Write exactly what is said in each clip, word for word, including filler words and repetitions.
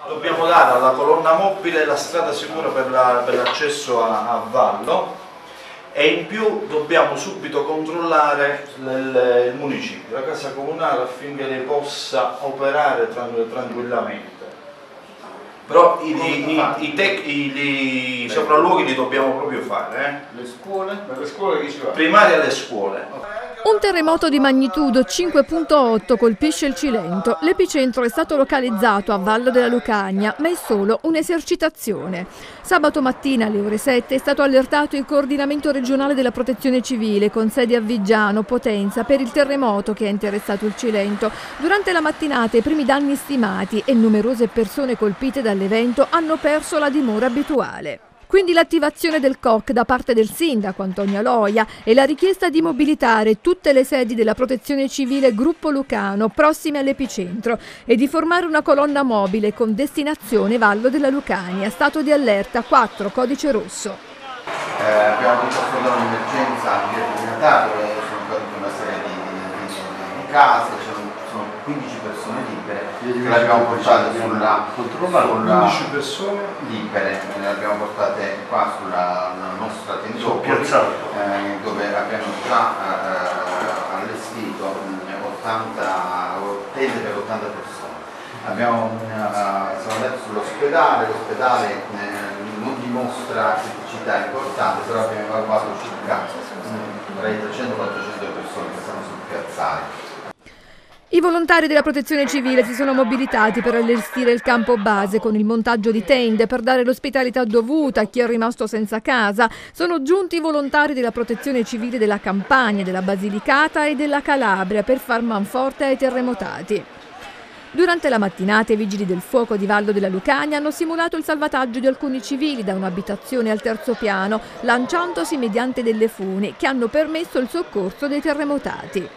Dobbiamo dare alla colonna mobile la strada sicura per l'accesso la, a, a Vallo e in più dobbiamo subito controllare il, il municipio, la casa comunale, affinché lei possa operare tranquillamente. Però i, i, i, i, tec, i, i sopralluoghi li dobbiamo proprio fare. Eh? Le scuole? Ma le scuole chi ci va? Primarie alle scuole. Un terremoto di magnitudo cinque virgola otto colpisce il Cilento. L'epicentro è stato localizzato a Vallo della Lucania, ma è solo un'esercitazione. Sabato mattina alle ore sette è stato allertato il coordinamento regionale della protezione civile con sede a Viggiano, Potenza, per il terremoto che ha interessato il Cilento. Durante la mattinata i primi danni stimati e numerose persone colpite dall'evento hanno perso la dimora abituale. Quindi l'attivazione del C O C da parte del sindaco Antonio Aloia e la richiesta di mobilitare tutte le sedi della Protezione Civile Gruppo Lucano prossime all'epicentro e di formare una colonna mobile con destinazione Vallo della Lucania, stato di allerta quattro, codice rosso. Eh, abbiamo avuto un'emergenza anche di Natale, sono caduti una serie di, di, di, di case, sono, sono quindici persone libere, che le abbiamo portate sulla, sulla quindici persone libere, le abbiamo portate qua sulla nostra tendopoli, eh, dove abbiamo già eh, allestito ottanta tende per ottanta persone. Abbiamo, eh, siamo andati sull'ospedale, l'ospedale eh, non dimostra criticità importante, però abbiamo evacuato circa tra i trecento e quattrocento persone che stanno sul piazzale. I volontari della Protezione Civile si sono mobilitati per allestire il campo base con il montaggio di tende per dare l'ospitalità dovuta a chi è rimasto senza casa. Sono giunti i volontari della Protezione Civile della Campania, della Basilicata e della Calabria per far manforte ai terremotati. Durante la mattinata i vigili del fuoco di Vallo della Lucania hanno simulato il salvataggio di alcuni civili da un'abitazione al terzo piano, lanciandosi mediante delle funi che hanno permesso il soccorso dei terremotati.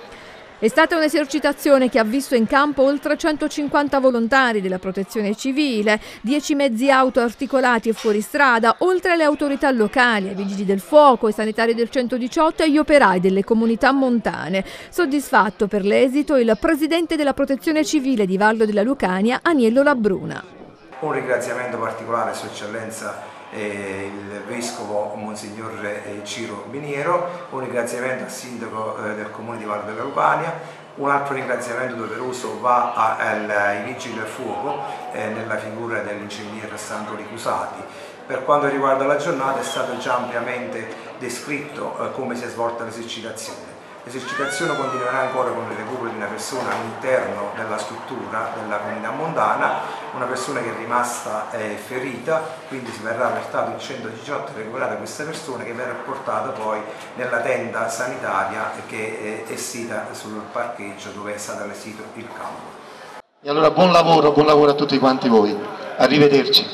È stata un'esercitazione che ha visto in campo oltre centocinquanta volontari della Protezione Civile, dieci mezzi auto articolati e fuoristrada, oltre alle autorità locali, ai vigili del fuoco, ai sanitari del centodiciotto e agli operai delle comunità montane. Soddisfatto per l'esito il presidente della Protezione Civile di Vallo della Lucania, Aniello Labruna. Un ringraziamento particolare a Sua Eccellenza Eh, il Vescovo Monsignor eh, Ciro Biniero, un ringraziamento al Sindaco eh, del Comune di Vallo della Lucania, un altro ringraziamento doveroso va a, al, ai Vigili del Fuoco eh, nella figura dell'ingegnere Sandro Ricusati. Per quanto riguarda la giornata è stato già ampiamente descritto eh, come si è svolta l'esercitazione. L'esercitazione continuerà ancora con il recupero di una persona all'interno della struttura della comunità montana, una persona che è rimasta eh, ferita, quindi si verrà allertato il centodiciotto e recuperata questa persona che verrà portata poi nella tenda sanitaria che eh, è sita sul parcheggio dove è stato allestito il campo. E allora buon lavoro, buon lavoro a tutti quanti voi, arrivederci.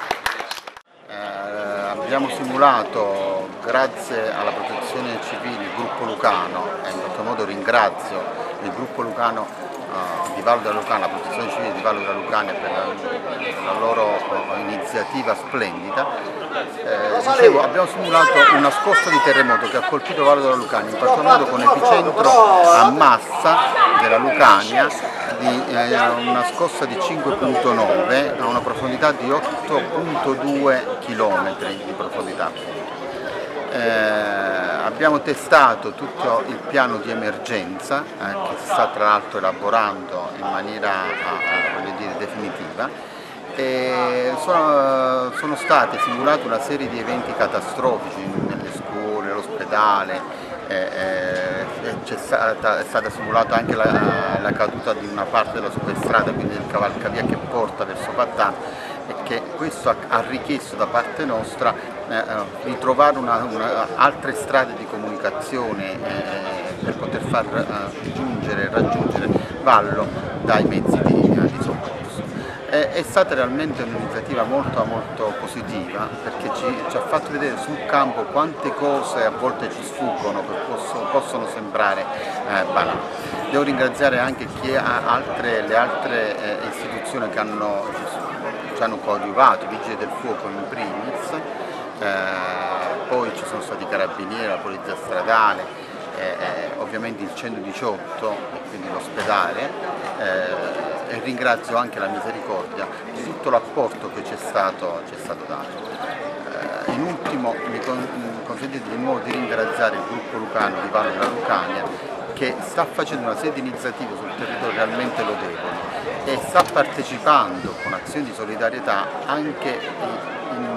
Eh, abbiamo simulato, grazie alla Protezione Civile, il Gruppo Lucano, e in qualche modo ringrazio il Gruppo Lucano uh, di Vallo della Lucania, la Protezione Civile di Vallo della Lucania per la, per la loro uh, iniziativa splendida. Eh, dicevo, abbiamo simulato una scossa di terremoto che ha colpito Vallo della Lucania, in qualche modo con epicentro a Massa della Lucania, di eh, una scossa di cinque virgola nove a una profondità di otto virgola due chilometri di profondità. Eh, abbiamo testato tutto il piano di emergenza eh, che si sta tra l'altro elaborando in maniera eh, voglio dire, definitiva, e sono, sono state simulate una serie di eventi catastrofici nelle scuole, all'ospedale, eh, eh, c'è stata, è stata simulata anche la, la caduta di una parte della superstrada, quindi del cavalcavia che porta verso Pattano, e che questo ha, ha richiesto da parte nostra eh, di trovare una, una, altre strade di comunicazione eh, per poter far eh, giungere, raggiungere Vallo dai mezzi di, di soccorso. È, è stata realmente un'iniziativa molto, molto positiva, perché ci, ci ha fatto vedere sul campo quante cose a volte ci sfuggono, possono, possono sembrare eh, banali. Devo ringraziare anche chi ha altre, le altre eh, istituzioni che hanno ci hanno coadiuvato, i Vigili del Fuoco in primis, eh, poi ci sono stati i Carabinieri, la Polizia Stradale, eh, eh, ovviamente il centodiciotto e quindi l'ospedale, eh, e ringrazio anche la Misericordia di tutti tutto l'apporto che ci è stato, stato dato. Eh, in ultimo mi consentite di nuovo di ringraziare il gruppo lucano di Valle della Lucania, che sta facendo una serie di iniziative sul territorio realmente lodevoli e sta partecipando con azioni di solidarietà anche in, in,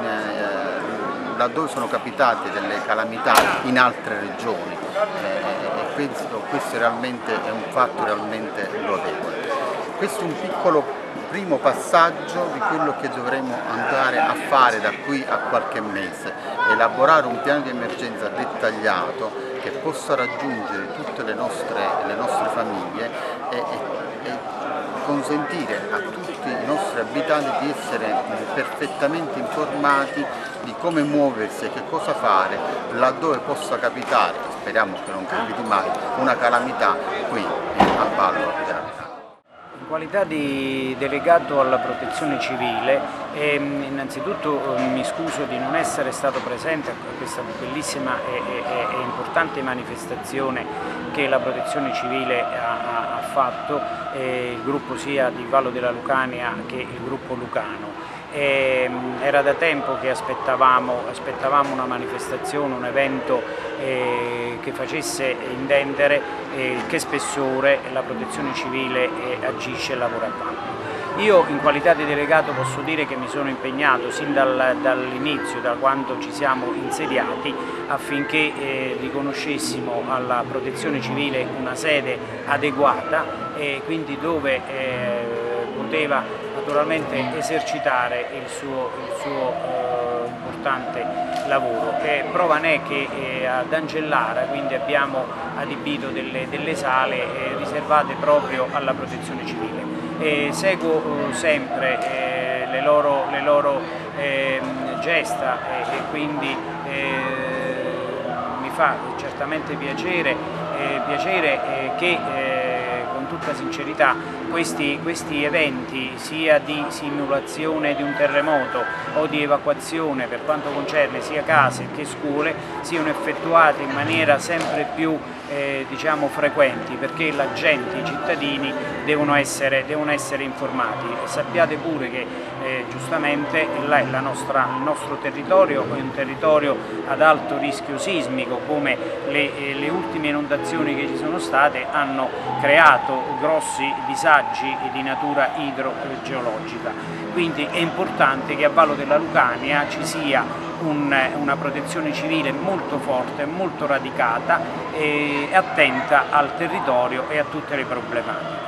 eh, laddove sono capitate delle calamità in altre regioni, eh, e questo, questo realmente è un fatto realmente lodevole. Questo è un piccolo primo passaggio di quello che dovremo andare a fare da qui a qualche mese, elaborare un piano di emergenza dettagliato che possa raggiungere tutte le nostre, le nostre famiglie e, e, e consentire a tutti i nostri abitanti di essere perfettamente informati di come muoversi e che cosa fare laddove possa capitare, speriamo che non capiti mai, una calamità qui a Vallo della Lucania. In qualità di delegato alla protezione civile, ehm, innanzitutto eh, mi scuso di non essere stato presente a questa bellissima e, e, e importante manifestazione che la protezione civile ha, ha fatto, eh, il gruppo sia di Vallo della Lucania che il gruppo lucano. E, era da tempo che aspettavamo, aspettavamo una manifestazione, un evento eh, che facesse intendere eh, che spessore la protezione civile eh, agisce e lavora a Vallo. Io in qualità di delegato posso dire che mi sono impegnato sin dal, dall'inizio, da quando ci siamo insediati, affinché eh, riconoscessimo alla protezione civile una sede adeguata e quindi dove eh, poteva naturalmente esercitare il suo, il suo eh, importante lavoro. E prova ne è che eh, ad Angellara quindi abbiamo adibito delle, delle sale eh, riservate proprio alla protezione civile. E seguo eh, sempre eh, le loro, le loro eh, gesta e, e quindi eh, mi fa certamente piacere, eh, piacere eh, che eh, con tutta sincerità questi, questi eventi sia di simulazione di un terremoto o di evacuazione per quanto concerne sia case che scuole siano effettuati in maniera sempre più eh, diciamo frequenti, perché la gente, i cittadini devono essere, devono essere informati. E sappiate pure che eh, giustamente la, la nostra, il nostro territorio è un territorio ad alto rischio sismico, come le, eh, le ultime inondazioni che ci sono state hanno creato grossi disagi di natura idrogeologica. Quindi è importante che a Vallo della Lucania ci sia un, una protezione civile molto forte, molto radicata e attenta al territorio e a tutte le problematiche.